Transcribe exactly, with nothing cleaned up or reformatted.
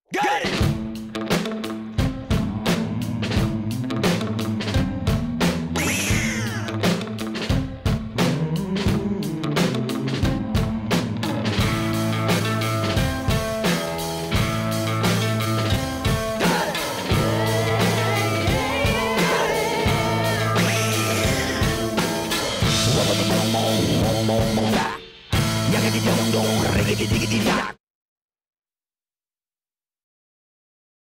Got it! Yakety dong dong, riggedy diggity yak.